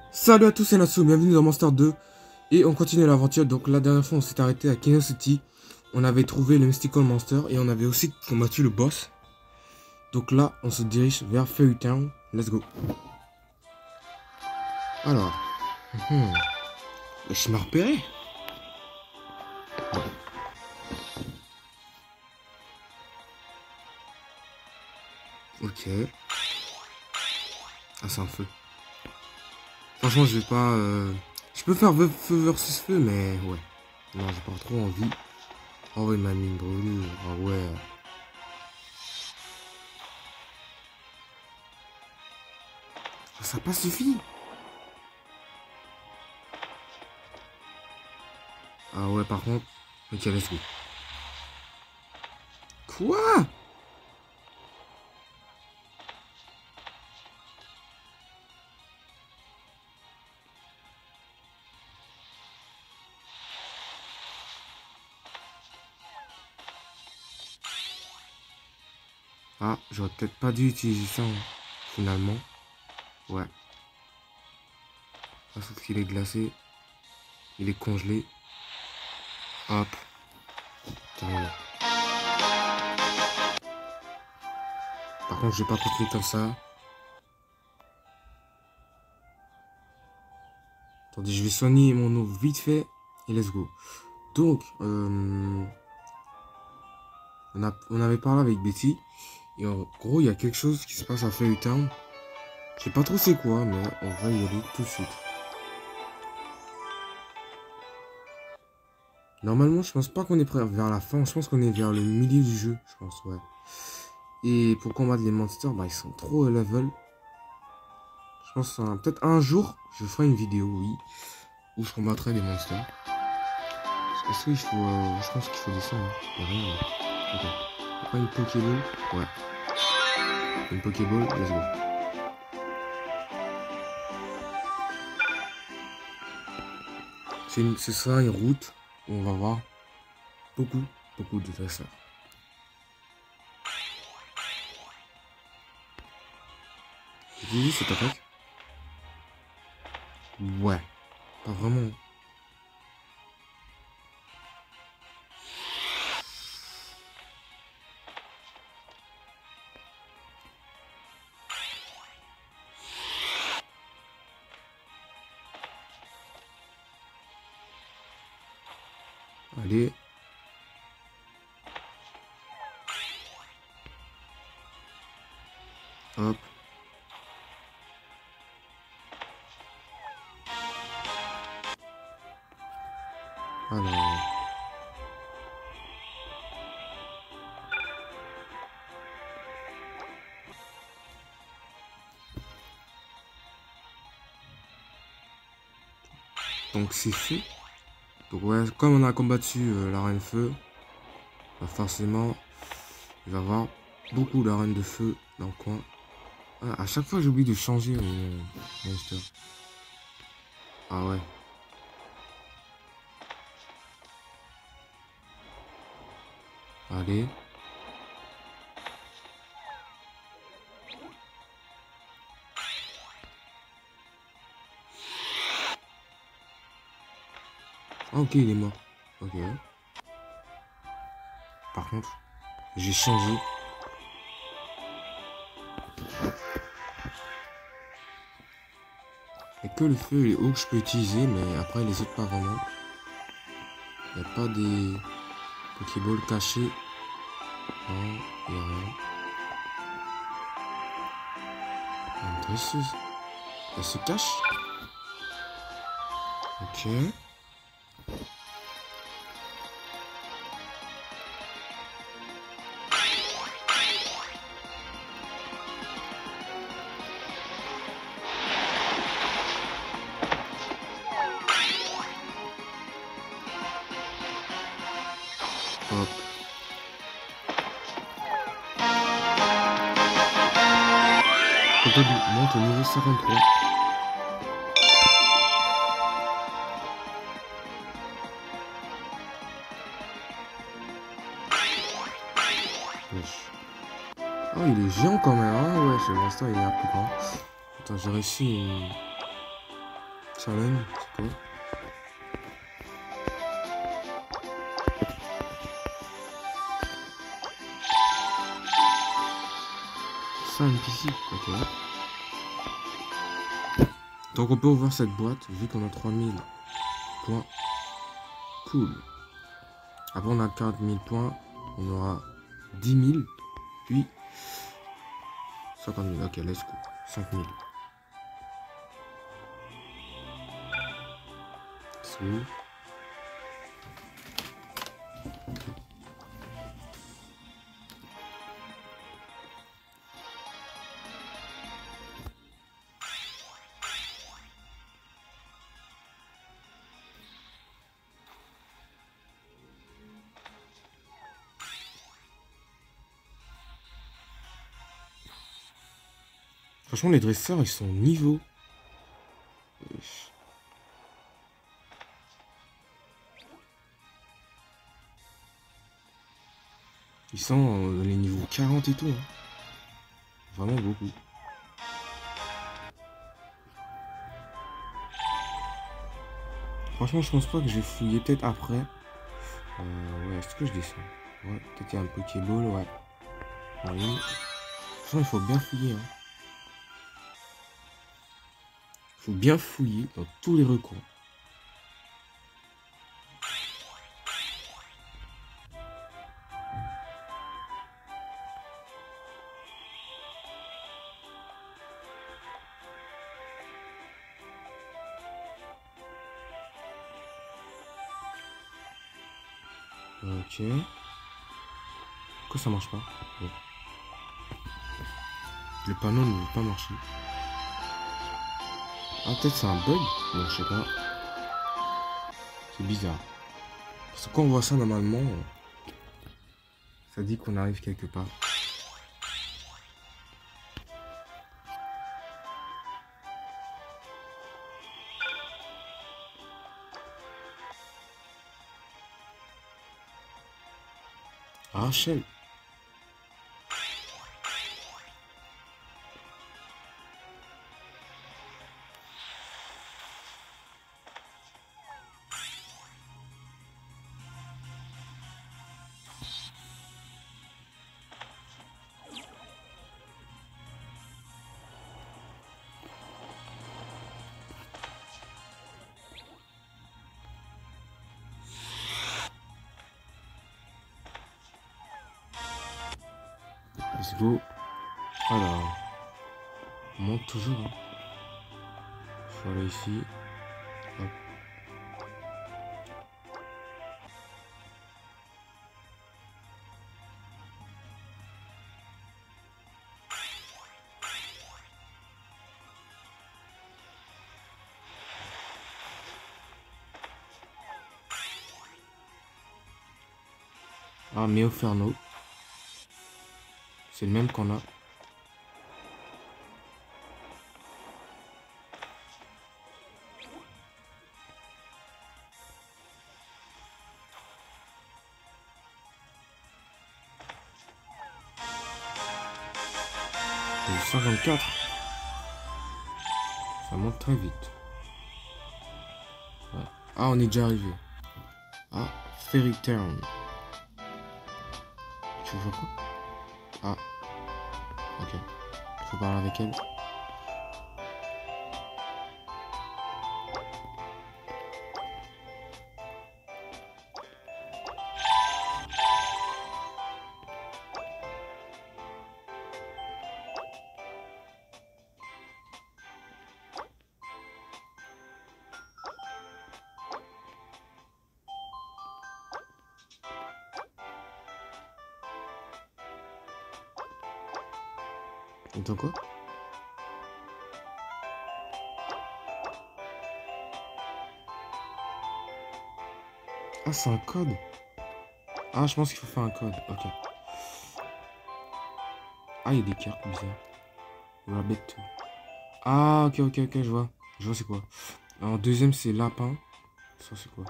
Salut à tous, c'est Nassou, bienvenue dans Monster 2. Et on continue l'aventure. Donc la dernière fois on s'est arrêté à Kino City. On avait trouvé le Mystical Monster et on avait aussi combattu le boss. Donc là on se dirige vers Fairy Town. Let's go. Alors. Je m'ai repéré. Ok. Ah, c'est un feu. Franchement je vais pas... Je peux faire feu versus feu mais ouais. Non, j'ai pas trop envie. Oh ouais, ma mine brûlée. Ah ouais. Ça n'a pas suffi. Ah ouais, par contre... Ok, let's go. Quoi? Ah, j'aurais peut-être pas dû utiliser ça, hein, finalement. Ouais. Ah, sauf qu'il est glacé. Il est congelé. Hop. Terminé. Par contre, je vais pas continuer comme ça. Attendez, je vais soigner mon eau vite fait. Et let's go. Donc, on avait parlé avec Betty. Et en gros, il y a quelque chose qui se passe à Fairy Town. Je sais pas trop c'est quoi, mais on va y aller tout de suite. Normalement, je pense pas qu'on est prêt vers la fin. Je pense qu'on est vers le milieu du jeu. Je pense, ouais. Et pour combattre les monsters, bah, ils sont trop level. Je pense que peut-être un jour, je ferai une vidéo, oui, où je combattrai les monsters. Est-ce qu'il faut... je pense qu'il faut descendre. Hein. Il y a rien. Ok. Pas une Pokéball. Ouais. Une Pokéball, let's go. C'est ça, une route où on va voir beaucoup de dresseurs. J'ai vu cette attaque? Ouais. Pas vraiment. Allez. Hop. Alors. Donc c'est fait. Donc ouais, comme on a combattu la reine feu, bah forcément, il va y avoir beaucoup de reines de feu dans le coin. Ah, à chaque fois, j'oublie de changer mon monster. Ah ouais. Allez. Ah ok, il est mort. Ok. Par contre, j'ai changé. Et que le feu et les hauts que je peux utiliser, mais après les autres pas vraiment. Il n'y a pas des Pokéballs cachés. Non, il n'y a rien. Une dresseuse. Elle se cache. Ok. Hop. Contenu monte au niveau 53. Wesh. Oh, il est géant quand même. Ah ouais, ce monster il est un peu grand. Attends, j'ai réussi une... Challenge, c'est quoi? Ça, NPC, ok. Donc on peut ouvrir cette boîte, vu qu'on a 3000 points. Cool. Après on a 40 000 points, on aura 10 000, puis 50 000, ok, let's go. 5 000. C'est... Franchement, les dresseurs, ils sont au niveau. Ils sont les niveaux 40 et tout. Hein. Vraiment beaucoup. Franchement, je pense pas que je vais fouiller. Peut-être après. Ouais, est-ce que je descends? Ouais, peut-être qu'il y a un Pokéball, ouais. Oui. Franchement, il faut bien fouiller. Hein. Il faut bien fouiller dans tous les recoins. Ok. Pourquoi ça marche pas? Bon. Le panneau ne veut pas marcher. Ah, peut-être c'est un bug? Bon, je sais pas. C'est bizarre. Parce que quand on voit ça normalement, ça dit qu'on arrive quelque part. Rachel. Let's go. Alors, on monte toujours. Hein. Faut aller ici. Hop. Ah, Meoferno. C'est le même qu'on a. Et 54. Ça monte très vite. Ouais. Ah, on est déjà arrivé. Ah, Fairy Town. Tu vois quoi? Ah, ok. Faut parler avec elle. Attends quoi? Ah, c'est un code. Ah, je pense qu'il faut faire un code. Ok. Ah, il y a des cartes bizarres. Rabbit 2. Ah, ok, ok, ok, je vois. Je vois c'est quoi. Alors, deuxième, c'est lapin. Ça, c'est quoi?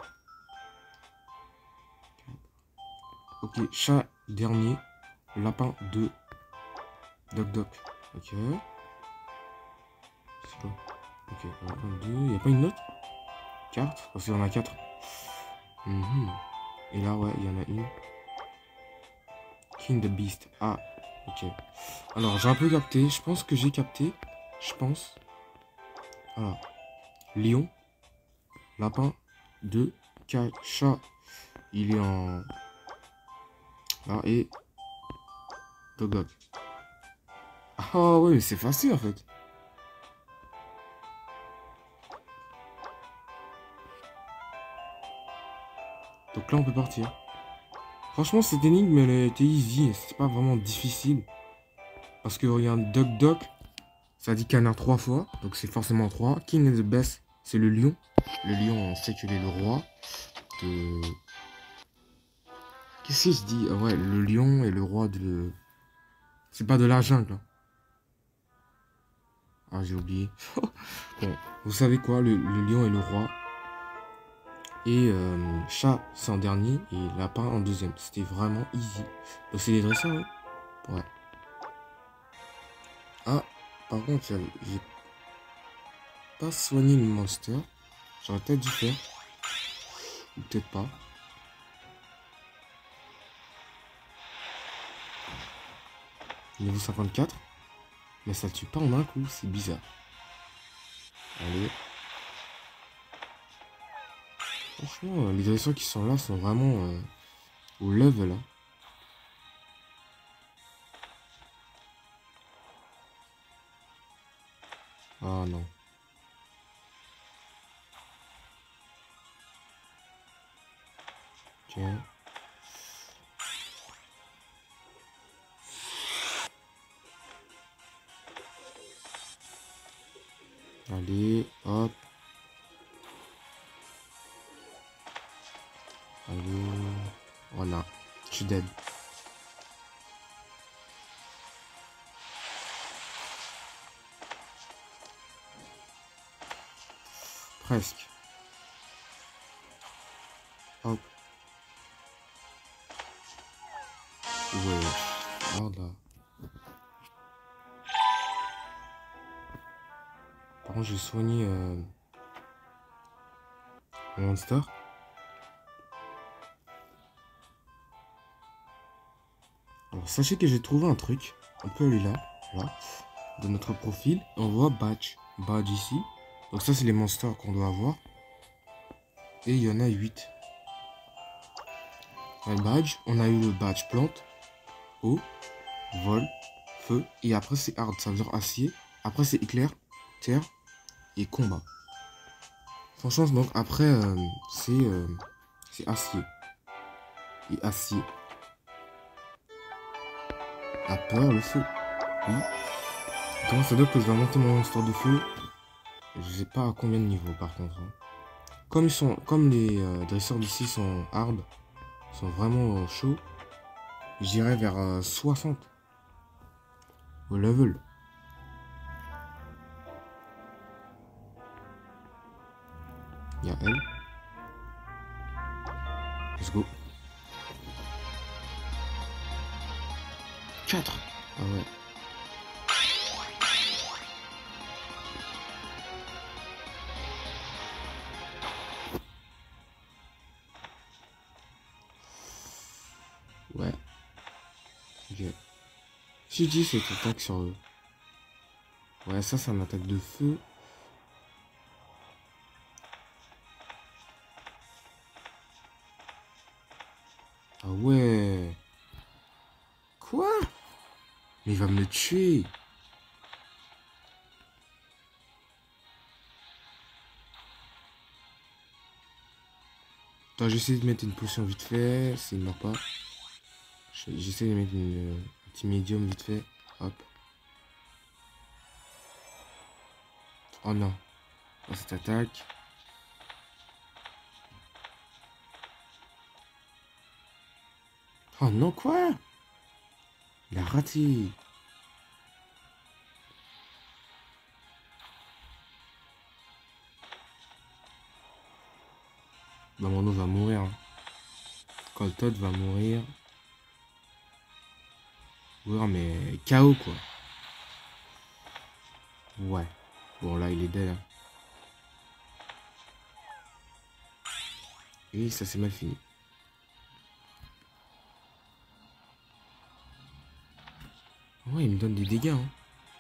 Ok, chat dernier. Lapin 2. Doc Doc. Ok. C'est quoi? Ok. 1, 2, il n'y a pas une autre carte? Parce qu'il y en a 4. Et là, ouais, il y en a une. King the Beast. Ah, ok. Alors, j'ai un peu capté. Je pense que j'ai capté. Je pense. Alors, lion, lapin, 2, chat. Il est en... Là, et... Dog. Ah ouais, mais c'est facile en fait. Donc là, on peut partir. Franchement, cette énigme, elle était easy. C'était pas vraiment difficile. Parce que regarde, Duck, ça dit canard 3 fois. Donc c'est forcément 3. King and the Best, c'est le lion. Le lion, on sait qu'il est le roi de... Qu'est-ce que je dis? Ah ouais, le lion est le roi de... C'est pas de la jungle. Hein. Ah, j'ai oublié. Bon, vous savez quoi? Le lion est le roi. Et chat, c'est en dernier. Et lapin en deuxième. C'était vraiment easy. Donc c'est des dresseurs, hein? Ouais. Ah, par contre, j'ai pas soigné le monster. J'aurais peut-être dû faire. Ou peut-être pas. Niveau 54. Mais ça tue pas en un coup, c'est bizarre. Allez. Franchement, les dresseurs qui sont là sont vraiment au level. Hein. Ah non. Ok. Allez, hop. Allez. Voilà. Je suis dead. Presque. Hop. Ouais. Voilà. Par contre, j'ai soigné mon monster. Alors, sachez que j'ai trouvé un truc. On peut aller là. Là. De notre profil. On voit badge. Badge ici. Donc ça, c'est les monsters qu'on doit avoir. Et il y en a 8. Un badge. On a eu le badge plante. Eau. Vol. Feu. Et après, c'est hard. Ça veut dire acier. Après, c'est éclair. Terre. Et combat. Franchement, donc après, c'est acier. Et acier. A peur, le feu. Oui. Donc ça veut dire que je vais monter mon monster de feu. Je sais pas à combien de niveaux par contre. Hein. Comme les dresseurs d'ici sont hard, sont vraiment chauds, j'irai vers 60 au level. Il y a elle. Let's go. 4. Ah ouais. Ouais. Ok. Si je dis cette attaque sur eux. Ouais, ça c'est une attaque de feu. Ah ouais. Quoi? Mais il va me tuer. Attends, j'essaie de mettre une potion vite fait. S'il ne meurt pas. J'essaie de mettre un petit médium vite fait. Hop. Oh non. Oh, cette attaque. Oh non, quoi? Il a raté. Bah, mon va mourir. Hein. Coltodd va mourir. Ouais, mais KO quoi. Ouais. Bon, là, il est dead. Hein. Et ça s'est mal fini. Ouais, il me donne des dégâts. Hein.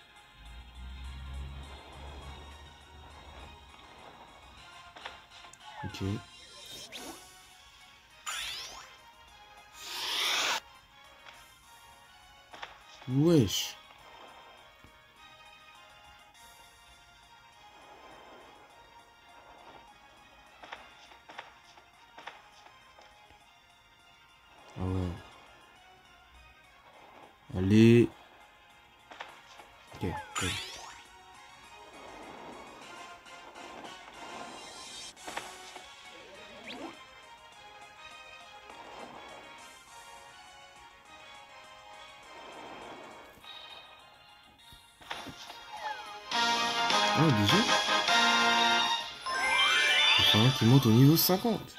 Ok. Wesh. Ah ouais. Allez. Ok, ok. Ah, déjà? Il faut un qui monte au niveau 50.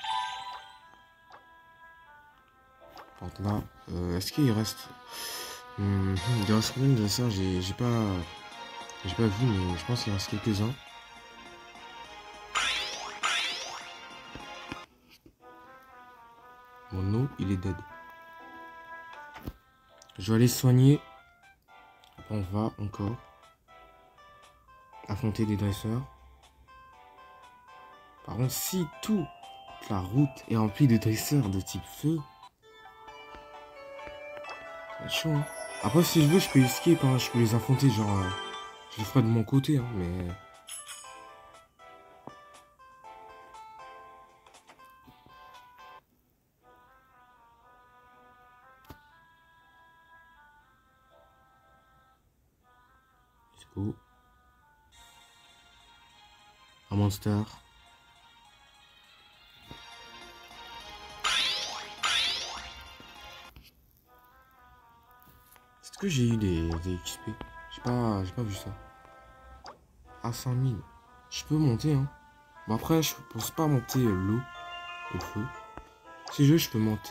Par contre là, est-ce qu'il reste... il reste combien de ça? J'ai pas vu, mais je pense qu'il reste quelques-uns. Mon eau, il est dead. Je vais aller soigner. Après, on va encore affronter des dresseurs. Par contre, si toute la route est remplie de dresseurs de type feu, ça va être chaud, hein. Après, si je veux, je peux escape, hein. Je peux les affronter, genre... je le ferai de mon côté, hein, mais... Let's go. Un monster. Est-ce que j'ai eu des XP? J'ai pas vu ça. À 5000. Je peux monter, hein. Bon, après, je pense pas monter l'eau et le feu. Si je veux, je peux monter...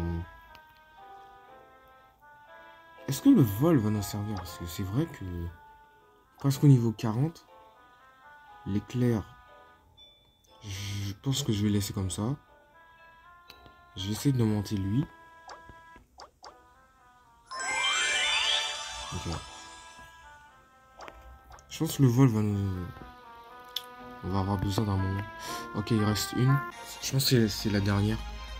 Est-ce que le vol va nous servir? Parce que c'est vrai que... Presque au niveau 40, l'éclair, je pense que je vais laisser comme ça. Je vais essayer de monter lui. Ok. Je pense que le vol va nous... On va avoir besoin d'un moment. Ok, il reste une. Je pense que c'est la dernière.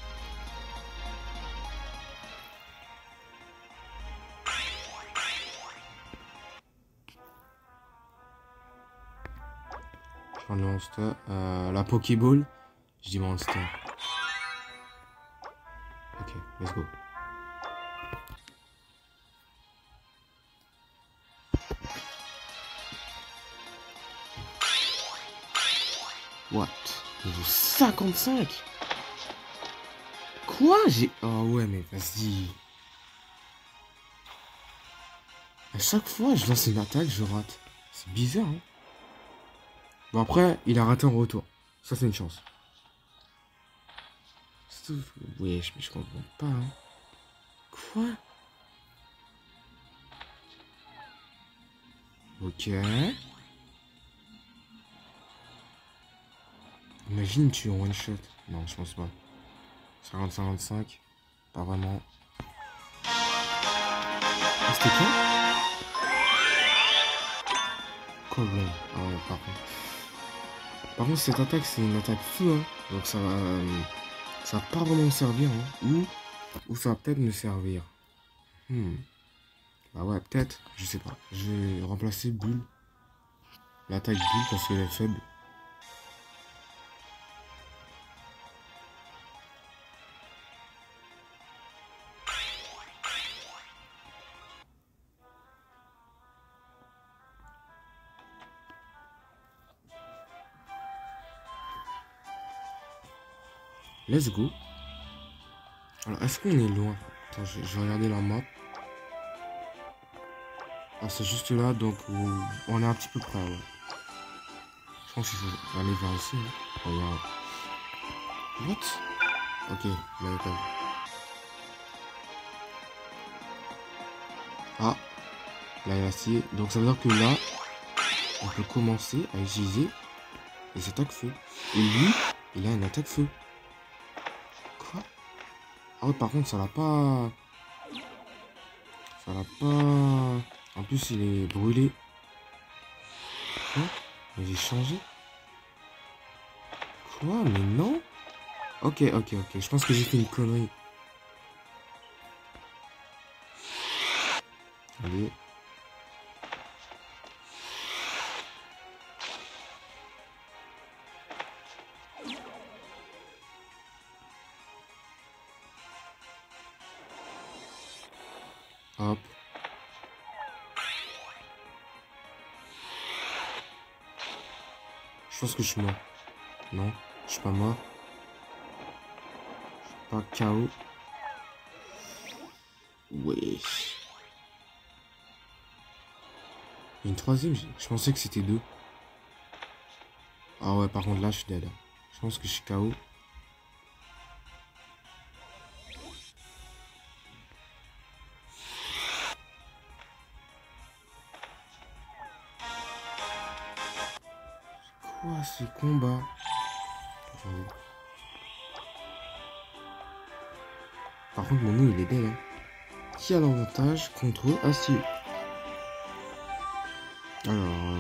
Je prends le monster. La Pokéball. Je dis monster. Ok, let's go. What? Niveau 55? Quoi? Oh ouais, mais vas-y. À chaque fois, je lance une attaque, je rate. C'est bizarre, hein? Bon, après, il a raté en retour. Ça, c'est une chance. Wesh, mais je comprends pas, hein. Quoi? Ok. Imagine, tu es en one shot. Non, je pense pas. 50-55. Pas vraiment. Ah, c'était quoi? Quoi, bon? Ah ouais, par contre. Par contre, cette attaque, c'est une attaque feu, hein. Donc ça va pas vraiment me servir, hein. Ou ça va peut-être me servir. Bah ouais, peut-être. Je sais pas. Je vais remplacer Bulle. L'attaque Bulle parce qu'elle est faible. Let's go. Alors, est-ce qu'on est loin? Attends, je vais regarder la map. Ah, c'est juste là, donc on est un petit peu près, ouais. Je pense qu'il faut aller vers ici. Hein. Regarde. What? Ok, d'accord. Ah, là, il y a l'acier. Donc, ça veut dire que là, on peut commencer à utiliser les attaques feu. Et lui, il a une attaque feu. Ah ouais, par contre, ça l'a pas... Ça l'a pas... En plus, il est brûlé. Quoi? Mais j'ai changé? Quoi? Mais non? Ok. Je pense que j'ai fait une connerie. Allez. Hop. Je pense que je suis mort. Non, je suis pas mort. Je suis pas KO. Ouais. Une troisième, je pensais que c'était deux. Ah ouais, par contre là, je suis dead. Je pense que je suis KO. Quoi, ce combat? Attendez. Par contre, mon nom, il est belle, hein. Qui a l'avantage contre Acier? Alors...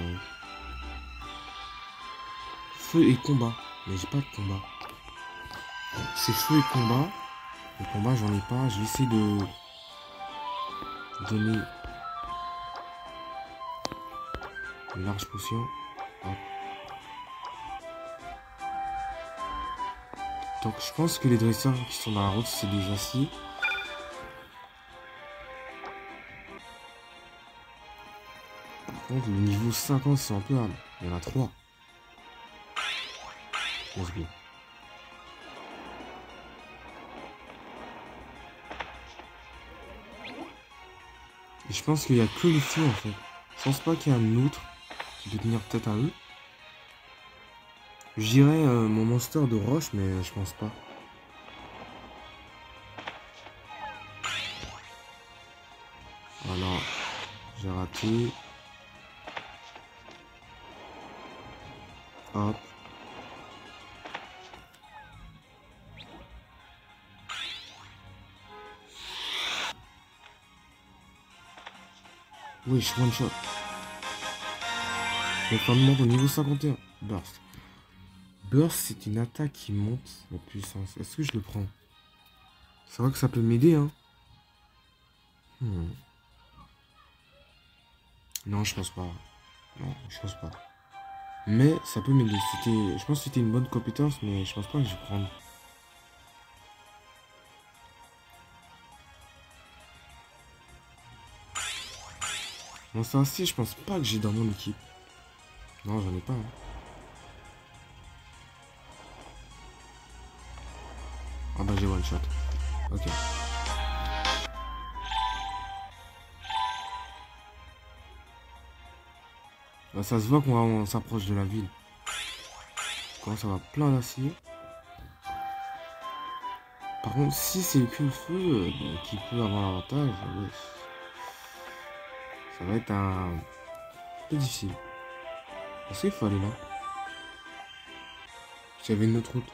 Feu et combat. Mais j'ai pas de combat. C'est feu et combat. Le combat, j'en ai pas. Je vais essayer de... donner... une large potion. Hop. Donc, je pense que les dresseurs qui sont dans la route, c'est des aciers. Par contre, le niveau 50, c'est un peu hard. Il y en a 3. Let's go. Et je pense qu'il n'y a que le feu, en fait. Je pense pas qu'il y ait un autre qui peut tenir tête à eux. Je dirais mon monster de roche, mais je pense pas. Voilà. J'ai raté. Hop. Oui, je one shot. Retournement au niveau 51. Burst. Burst, c'est une attaque qui monte la puissance. Est-ce que je le prends? C'est vrai que ça peut m'aider, hein. Non, je pense pas. Non, je pense pas. Mais ça peut m'aider. Je pense que c'était une bonne compétence, mais je pense pas que je vais prendre. Bon, ça aussi, je pense pas que j'ai dans mon équipe. Non, j'en ai pas, hein. Ah bah j'ai one shot. Ok. Bah, ça se voit qu'on s'approche de la ville. Quand ça va plein d'acier. Par contre, si c'est que le feu qui peut avoir l'avantage, ouais, ça va être un peu difficile. Est-ce qu'il faut aller là? S'il y avait une autre route.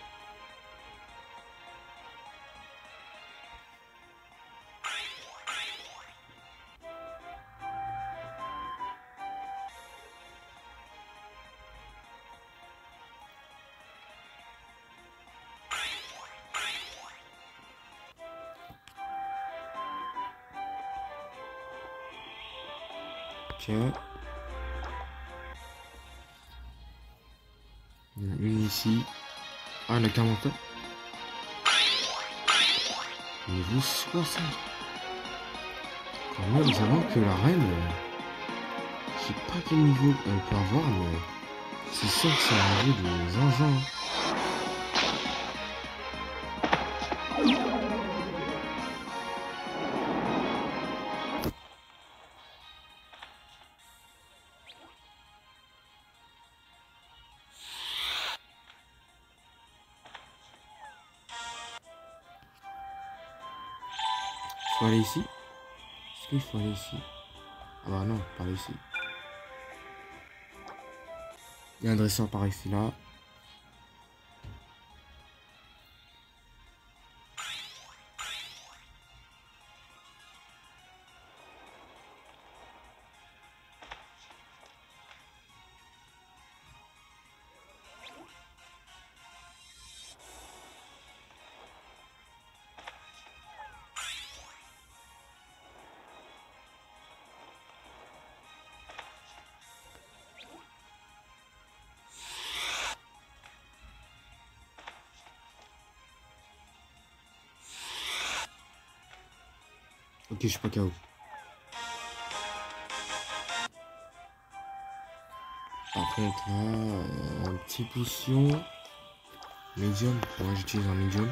Ok. Il y en a une ici. Ah, la 40. Niveau 60. Quand même, j'avoue que la reine, je sais pas quel niveau elle peut avoir, mais c'est sûr que c'est un niveau de zinzin. Faut aller ici? Est-ce qu'il faut aller ici? Ah bah non, pas ici. Il y a un dresseur par ici là. Ok, je suis pas KO. Par contre, là, un petit potion. Medium. Moi, j'utilise un medium.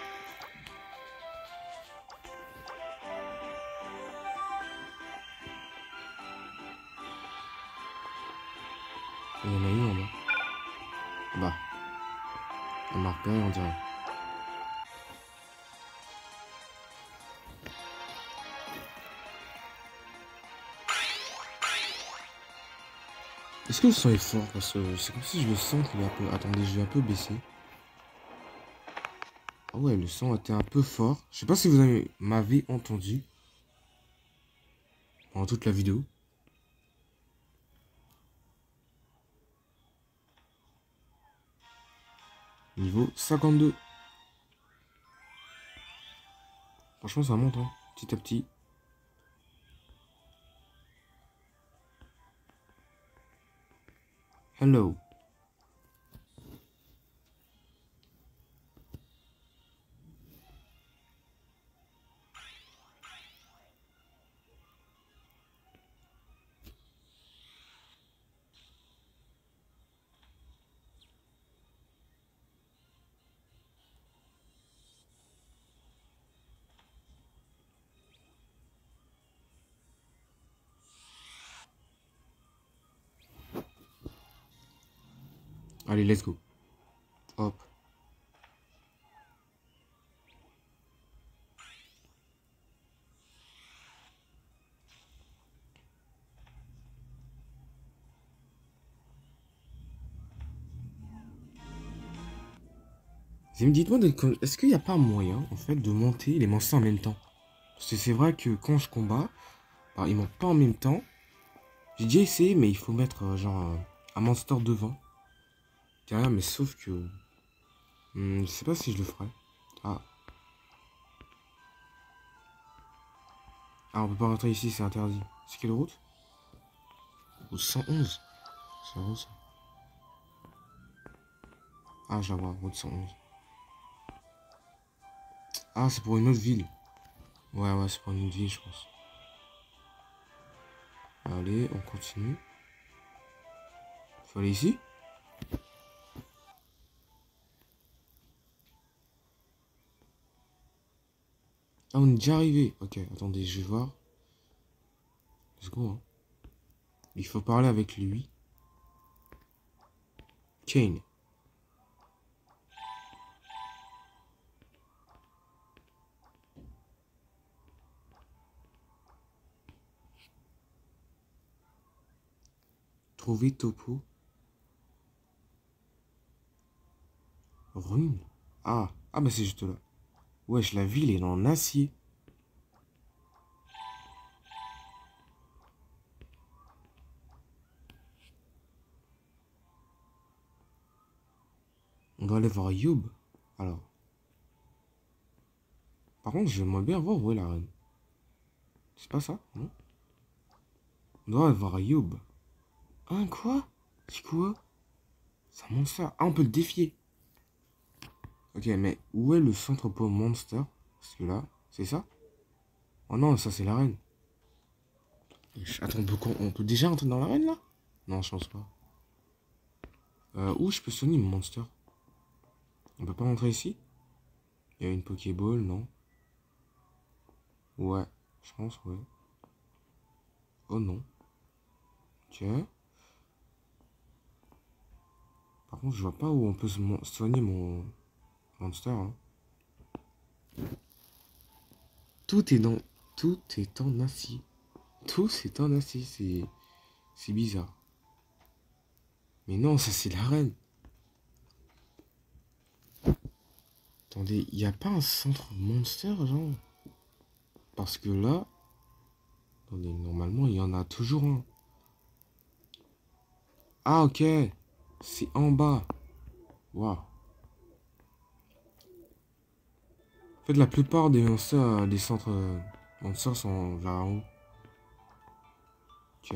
Il y en a une en bas. Bah, on m'a repéré, on dirait. Est-ce que le son est fort? Parce que c'est comme si je le sens qu'il est un peu... Attendez, je vais un peu baisser. Ah ouais, le son était un peu fort. Je sais pas si vous m'avez entendu pendant toute la vidéo. Niveau 52. Franchement, ça monte, hein, petit à petit. Hello. Allez, let's go. Hop. Et dites-moi, est-ce qu'il n'y a pas moyen, en fait, de monter les monstres en même temps? Parce que c'est vrai que quand je combats, alors, ils montent pas en même temps. J'ai déjà essayé, mais il faut mettre, un monster devant. Derrière, mais sauf que... je sais pas si je le ferai. Ah. Ah, on peut pas rentrer ici, c'est interdit. C'est quelle route? Route 111. C'est vrai, ça. Ah, je la vois, route 111. Ah, c'est pour une autre ville. Ouais, c'est pour une autre ville, je pense. Allez, on continue. Faut aller ici? Ah, on est déjà arrivé. Ok, attendez, je vais voir. Let's go, hein. Il faut parler avec lui. Kane. Trouver topo. Rune. Ah, bah c'est juste là. Wesh, la ville est en acier. On doit aller voir Youb. Alors. Par contre, j'aimerais bien voir où est la reine. C'est pas ça, non? On doit aller voir Youb. Hein, quoi? C'est quoi? C'est un monster. Ah, on peut le défier. Ok, mais où est le centre pour monster? Parce que là, c'est ça? Oh non, ça c'est l'arène. Attends, on peut déjà rentrer dans l'arène là? Non, je pense pas. Où je peux soigner mon monster? On peut pas rentrer ici? Il y a une Pokéball, non? Ouais, je pense, ouais. Oh non. Ok. Par contre, je vois pas où on peut soigner mon monster, hein. Tout est dans... Tout est en acier. Tout est en acier, c'est bizarre. Mais non, ça c'est l'arène. Attendez, il n'y a pas un centre monster, genre? Parce que là... Attendez, normalement, il y en a toujours un. Ah, ok. C'est en bas. Waouh. En fait, la plupart des monsters, des centres monsters sont vers en haut. Ok.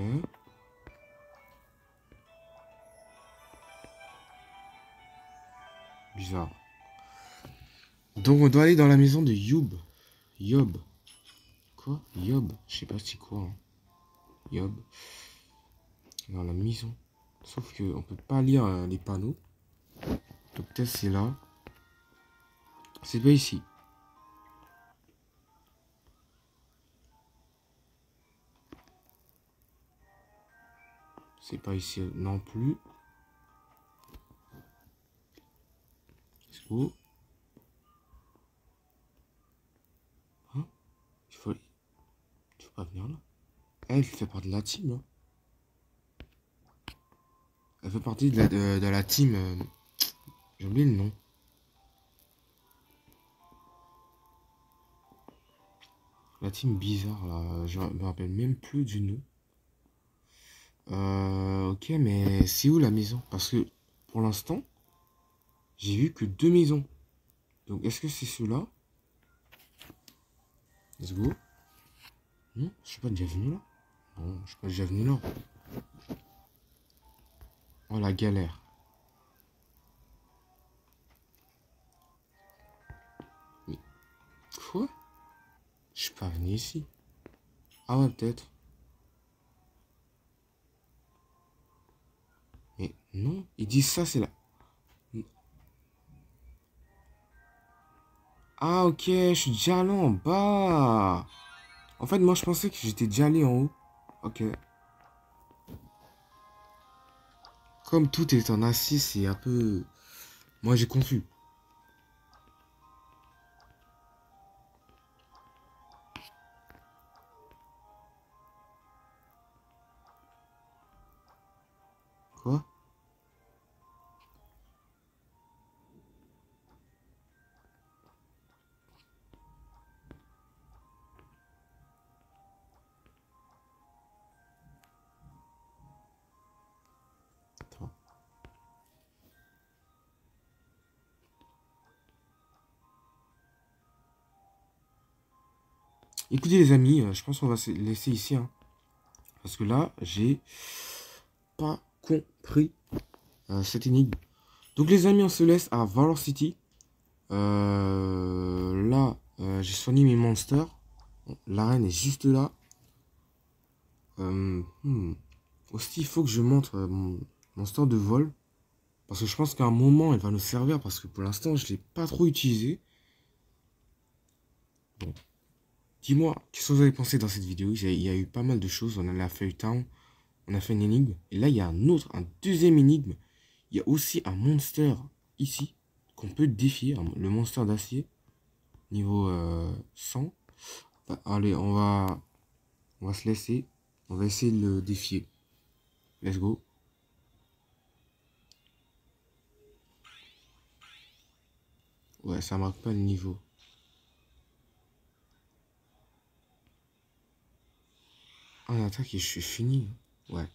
Bizarre. Donc, on doit aller dans la maison de Youb. Yob. quoi? Yob. Je sais pas c'est quoi. Hein. Yob. Dans la maison. Sauf que on peut pas lire les panneaux. Donc peut-être c'est là. C'est pas ici. C'est pas ici non plus. Let's go. Hein? Il faut pas venir là. Elle fait partie de la team là. Elle fait partie de la team. J'ai oublié le nom. La team bizarre là. Je me rappelle même plus du nom. Ok, mais c'est où la maison? Parce que pour l'instant, j'ai vu que 2 maisons. Donc est-ce que c'est ceux-là? Let's go. Non, je suis pas déjà venu là. Non, je suis pas déjà venu là. Oh la galère. Mais quoi? Je suis pas venu ici. Ah ouais, peut-être. Mais non, ils disent ça, c'est là. Ah ok, je suis déjà allé en bas. En fait, moi je pensais que j'étais déjà allé en haut. Ok. Comme tout est en acier, c'est un peu... Moi j'ai confus. Quoi? Attends. Écoutez les amis, je pense qu'on va se laisser ici. Hein, parce que là, j'ai pas compris cette énigme. Donc les amis, on se laisse à Valor City. Là, j'ai soigné mes monsters. Bon, l'arène est juste là. Aussi, il faut que je montre mon monster de vol. Parce que je pense qu'à un moment, elle va nous servir. Parce que pour l'instant, je ne l'ai pas trop utilisé. Bon. Dis-moi, qu'est-ce que vous avez pensé dans cette vidéo? Il y a eu pas mal de choses. On a la Fairy Town. On a fait une énigme. Et là, il y a un deuxième énigme. Il y a aussi un monster ici. Qu'on peut défier. Le monster d'acier. Niveau 100. Bah, allez, on va se laisser. On va essayer de le défier. Let's go. Ouais, ça marque pas le niveau. Ah, on attaque et je suis fini. Ouais.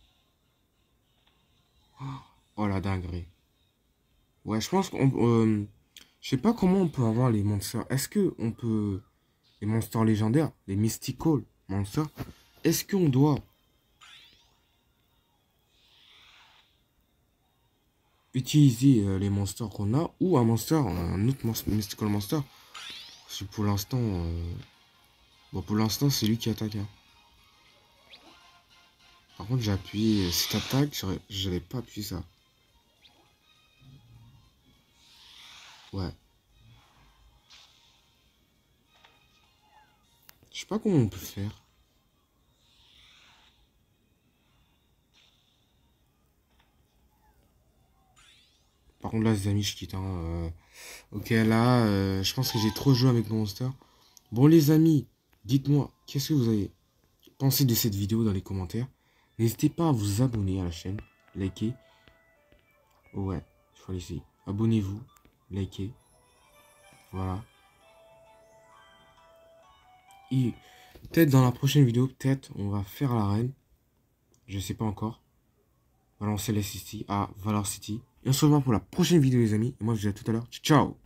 Oh la dinguerie. Ouais, je pense qu'on... je sais pas comment on peut avoir les monsters. Est-ce que on peut... Les monsters légendaires, les mystical monsters. Est-ce qu'on doit utiliser les monsters qu'on a ou un autre mystical monster? Parce que pour l'instant... Bon, pour l'instant, c'est lui qui attaque. Hein. Par contre, j'ai appuyé cette attaque, j'aurais pas appuyé ça. Ouais. Je sais pas comment on peut faire. Par contre, là, les amis, je quitte. Hein, ok, là, je pense que j'ai trop joué avec mon monster. Bon, les amis, dites-moi, qu'est-ce que vous avez pensé de cette vidéo dans les commentaires. N'hésitez pas à vous abonner à la chaîne, liker. Ouais, il faut aller ici. Abonnez-vous, likez. Voilà. Et peut-être dans la prochaine vidéo, peut-être on va faire l'arène. Je sais pas encore. Voilà, on se laisse ici à Valor City. Et on se revoit pour la prochaine vidéo, les amis. Et moi, je vous dis à tout à l'heure. Ciao!